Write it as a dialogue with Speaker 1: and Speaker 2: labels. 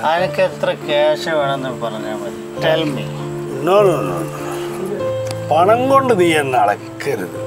Speaker 1: അനക്ക് എത്ര ക്യാഷ് വേണമെന്ന് പറഞ്ഞാൽ മതി. Tell me.
Speaker 2: No no no, പണം കൊണ്ട് നീ എന്നെ അളക്കരുത്.